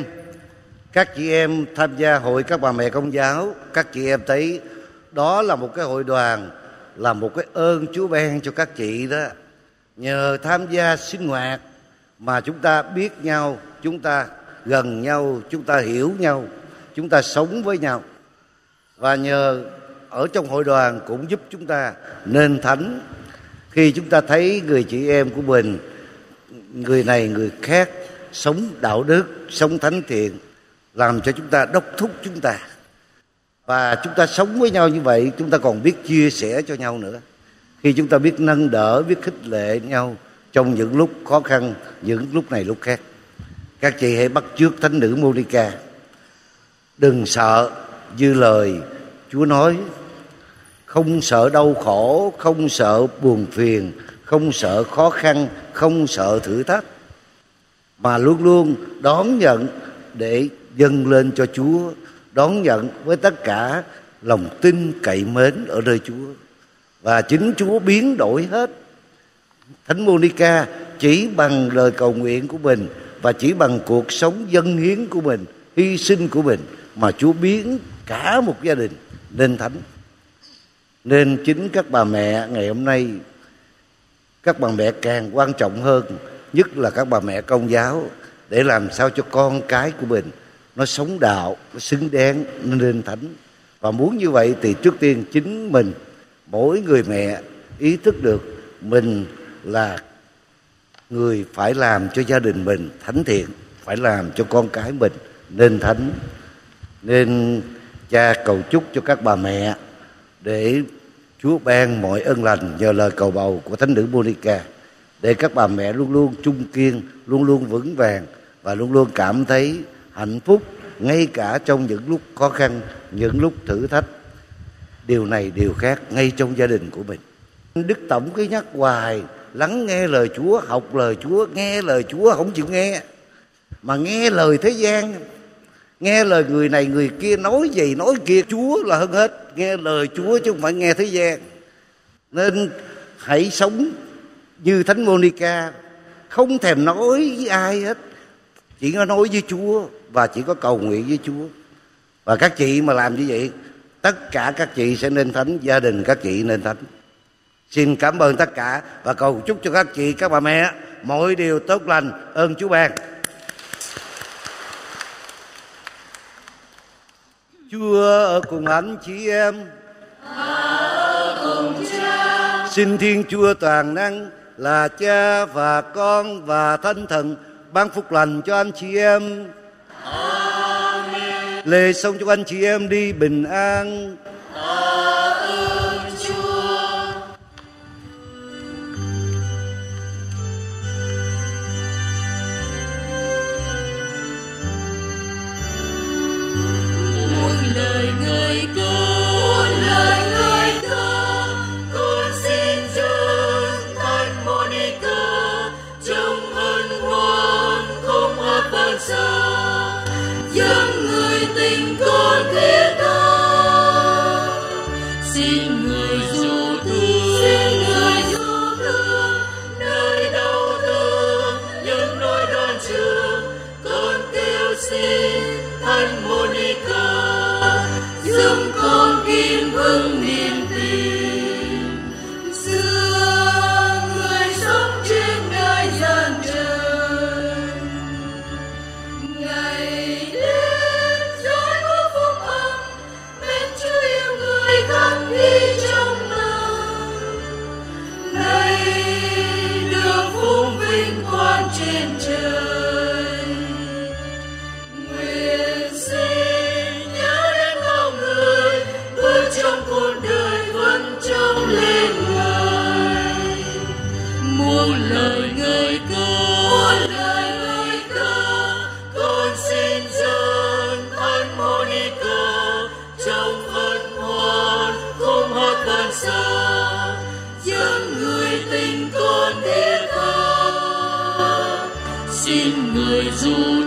chị em tham gia Hội các bà mẹ Công giáo, các chị em thấy đó là một cái hội đoàn, là một cái ơn Chúa ban cho các chị đó. Nhờ tham gia sinh hoạt mà chúng ta biết nhau, chúng ta gần nhau, chúng ta hiểu nhau, chúng ta sống với nhau. Và nhờ ở trong hội đoàn cũng giúp chúng ta nên thánh. Khi chúng ta thấy người chị em của mình, người này người khác sống đạo đức, sống thánh thiện, làm cho chúng ta đốc thúc chúng ta. Và chúng ta sống với nhau như vậy, chúng ta còn biết chia sẻ cho nhau nữa. Khi chúng ta biết nâng đỡ, biết khích lệ nhau trong những lúc khó khăn, những lúc này lúc khác. Các chị hãy bắt chước Thánh nữ Monica. Đừng sợ, như lời Chúa nói, không sợ đau khổ, không sợ buồn phiền, không sợ khó khăn, không sợ thử thách, mà luôn luôn đón nhận để dâng lên cho Chúa, đón nhận với tất cả lòng tin cậy mến ở nơi Chúa. Và chính Chúa biến đổi hết. Thánh Monica chỉ bằng lời cầu nguyện của mình và chỉ bằng cuộc sống dâng hiến của mình, hy sinh của mình mà Chúa biến cả một gia đình nên thánh. Nên chính các bà mẹ ngày hôm nay, các bà mẹ càng quan trọng hơn, nhất là các bà mẹ Công giáo, để làm sao cho con cái của mình nó sống đạo, nó xứng đáng nên thánh. Và muốn như vậy thì trước tiên chính mình, mỗi người mẹ ý thức được mình là người phải làm cho gia đình mình thánh thiện, phải làm cho con cái mình nên thánh. Nên cha cầu chúc cho các bà mẹ để Chúa ban mọi ơn lành nhờ lời cầu bầu của Thánh nữ Monica, để các bà mẹ luôn luôn trung kiên, luôn luôn vững vàng và luôn luôn cảm thấy hạnh phúc ngay cả trong những lúc khó khăn, những lúc thử thách. Điều này điều khác ngay trong gia đình của mình. Đức Tổng cứ nhắc hoài, lắng nghe lời Chúa, học lời Chúa, nghe lời Chúa không chịu nghe, mà nghe lời thế gian, nghe lời người này người kia nói gì nói kia. Chúa là hơn hết, nghe lời Chúa chứ không phải nghe thế gian. Nên hãy sống như Thánh Monica, không thèm nói với ai hết, chỉ có nói với Chúa và chỉ có cầu nguyện với Chúa. Và các chị mà làm như vậy, tất cả các chị sẽ nên thánh, gia đình các chị nên thánh. Xin cảm ơn tất cả và cầu chúc cho các chị, các bà mẹ mọi điều tốt lành, ơn Chúa ban. Chúa ở cùng anh chị em, ở cùng Cha. Xin Thiên Chúa toàn năng là Cha và Con và Thánh Thần ban phúc lành cho anh chị em. Amen. Lễ xong cho anh chị em đi bình an. Tạ ơn Chúa. Muôn lời người ca, con xin dâng Thánh Monica trong hân hoan không áp ban xa, dâng người tình con thiết tha. trong phấn hoan không hát van xa dân người tình con thiết tha xin người du